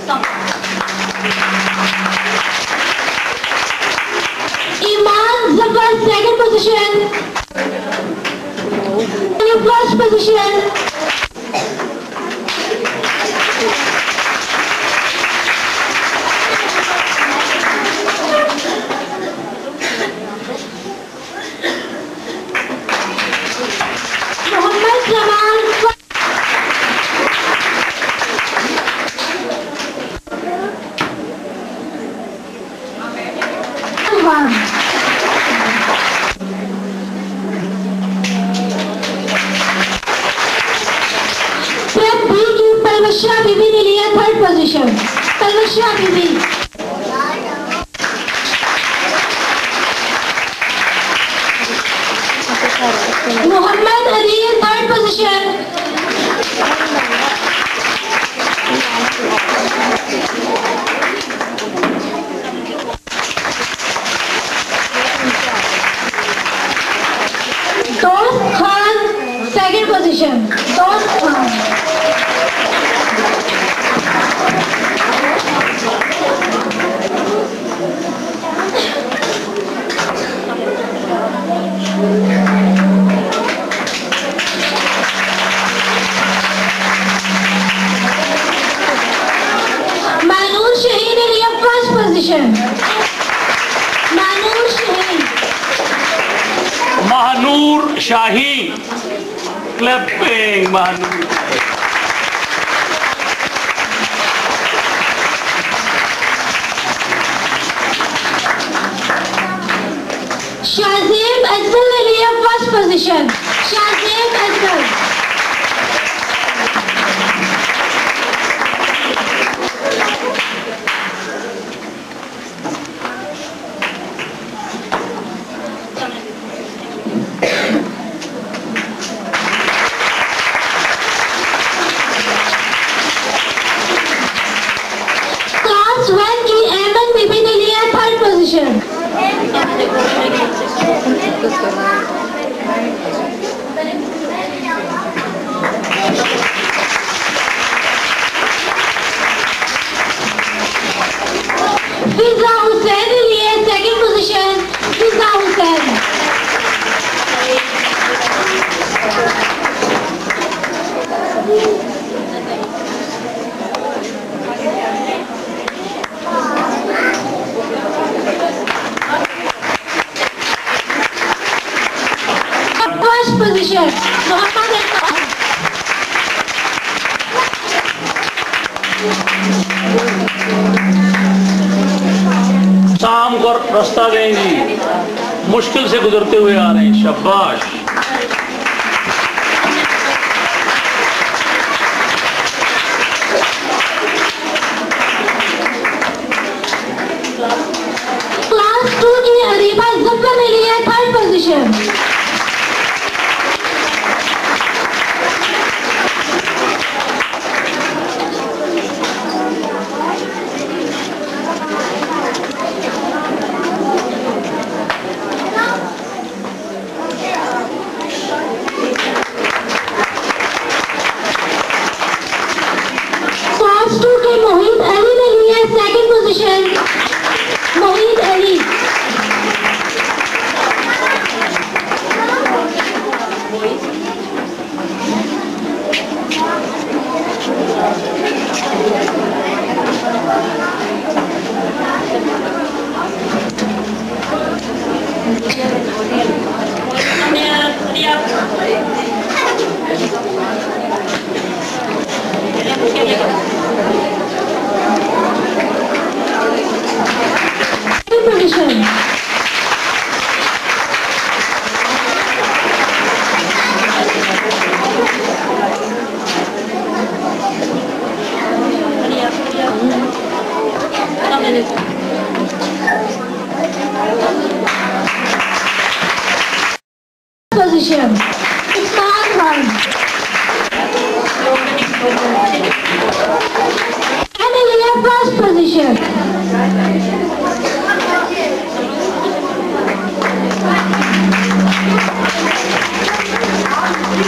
Iman Zafar, second position. Your first position. Mohammed Jamal. Palvasha Bibi ने लिया third position. Palvasha Bibi. Mohammad Ali third position. Dost Khan second position. Dost Khan. Manur Shahi ने लिया first position. Manoor Shahi. Mahnoor Shahi. Clapping Mahnoor. Shahzeb Azhar ने लिया first position. Shahzeb Azhar. Class 1 की अहमद बीबी ने लिया थर्ड पोजीशन. फिजा हुसैन ने लिया second position. Fiza Hussain. First position. Mohammad शाम को रास्ता देंगी. मुश्किल से गुजरते हुए आ रहे हैं. शाबाश. क्लास 2 की अरीबा जफर ने लिया थर्ड पोजीशन. क्लास 2 के मोहित अली ने लिया second position. Mohit Ali. Position. Position. Start one. And in your first position.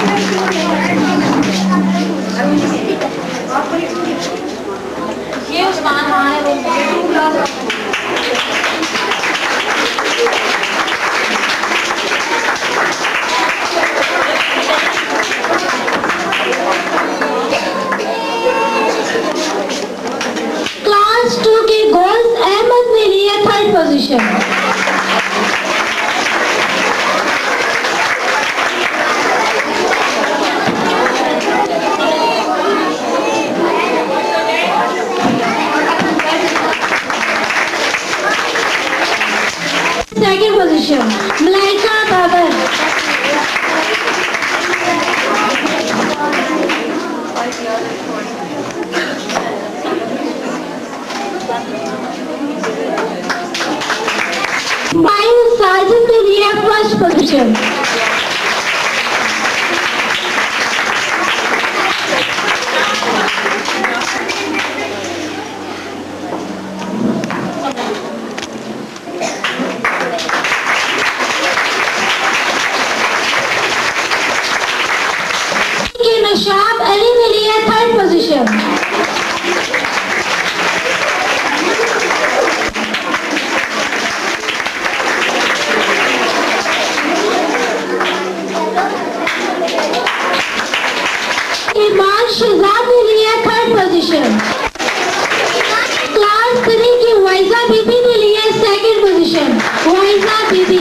ये Fire Sergeant India first position. Nashab Ali Milia third position. Iman Shahzad Milia third position. Class 3 की वाइजा बीबी ने लिया second position. वाइजा बीबी.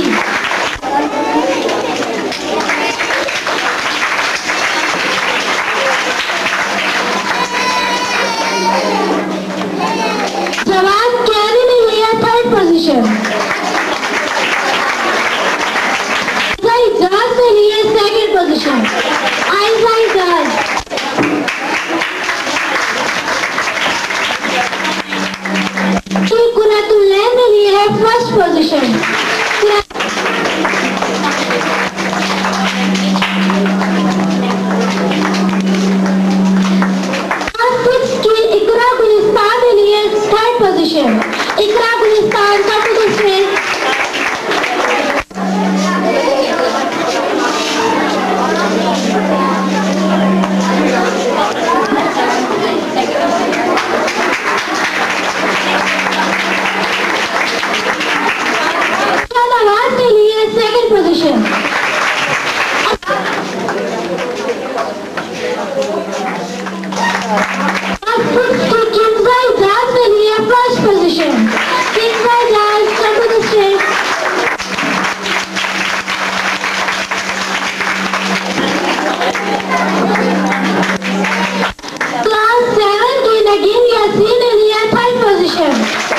जवान carry ने लिया थर्ड पोजीशन. इजाज ने लिया second position. Aiza Ijaz. Quratullah ने लिया है first position. Position. Ikra Gulistan, come to the stage. Nawaz ne liya second position. First position. Kinza Jal, come to the stage. Class 7 की नगीन यासीन ने लिया third position.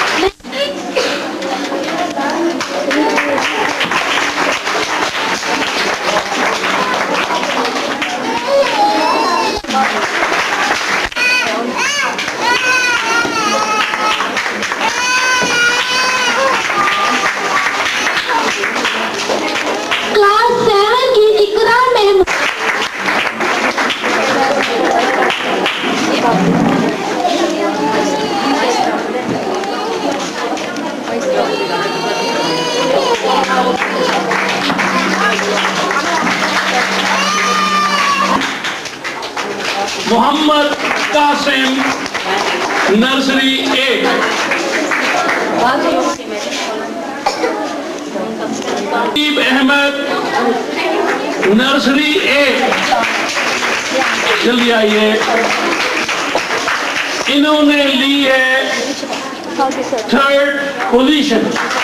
Mohammad Qasim nursery 1. Ahmed nursery 1. जल्दी आइए. इन्होंने ली है third position.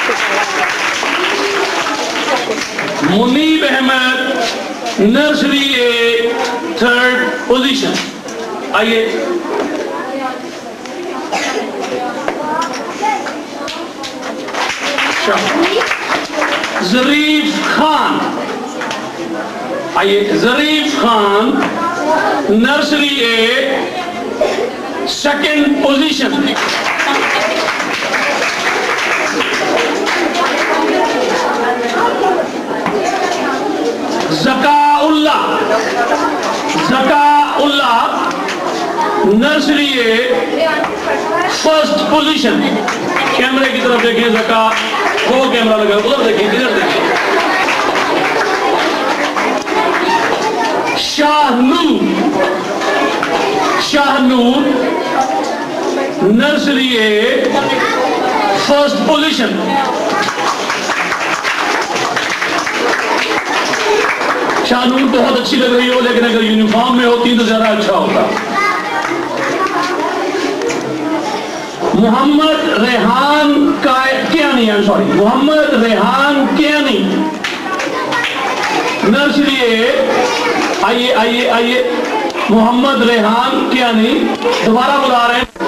Muneeb Ahmed nursery 1 third position. आइए. जरीफ खान. आइए. Zarif Khan nursery 1 second position. Zakaullah nursery 1 first position. कैमरे की तरफ देखिए. ज़का वो कैमरा लगा उधर देखिए. इधर देखिए. Shahnoor nursery 1 first position. Shahnoor बहुत अच्छी लग रही हो, लेकिन अगर यूनिफॉर्म में होती तो ज्यादा अच्छा होता. मोहम्मद रेहान कियानी नर्सरी 1. आइए. मोहम्मद रेहान कियानी दोबारा बुला रहे हैं.